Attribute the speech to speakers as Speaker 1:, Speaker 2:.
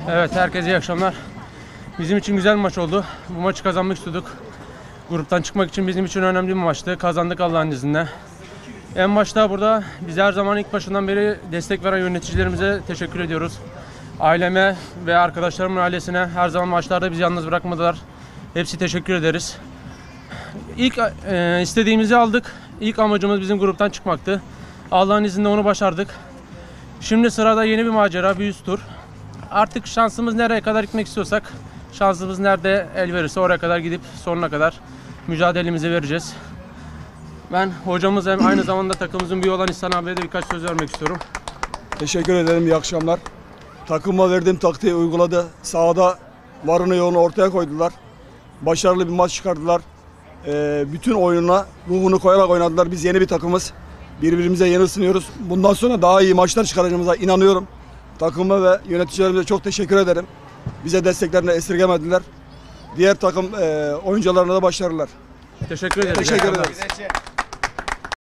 Speaker 1: Evet, herkese iyi akşamlar. Bizim için güzel bir maç oldu. Bu maçı kazanmak istiyorduk. Gruptan çıkmak için bizim için önemli bir maçtı. Kazandık Allah'ın izniyle. En başta burada bize her zaman ilk başından beri destek veren yöneticilerimize teşekkür ediyoruz. Aileme ve arkadaşlarımın ailesine her zaman maçlarda bizi yalnız bırakmadılar. Hepsi teşekkür ederiz. İlk istediğimizi aldık. İlk amacımız bizim gruptan çıkmaktı. Allah'ın izniyle onu başardık. Şimdi sırada yeni bir macera, bir üst tur. Artık şansımız nereye kadar gitmek istiyorsak, şansımız nerede el verirse oraya kadar gidip sonuna kadar mücadelemizi vereceğiz. Ben hocamız hem aynı zamanda takımımızın büyüğü olan İhsan abiye de birkaç söz vermek istiyorum.
Speaker 2: Teşekkür ederim, iyi akşamlar. Takıma verdiğim taktiği uyguladı. Sahada varını yoğunu ortaya koydular. Başarılı bir maç çıkardılar. Bütün oyununa ruhunu koyarak oynadılar. Biz yeni bir takımız. Birbirimize yeni ısınıyoruz. Bundan sonra daha iyi maçlar çıkaracağımıza inanıyorum. Takıma ve yöneticilerimize çok teşekkür ederim. Bize desteklerini esirgemediler. Diğer takım oyuncularına da başarılar.
Speaker 1: Teşekkür ederim.
Speaker 2: Teşekkür ederiz.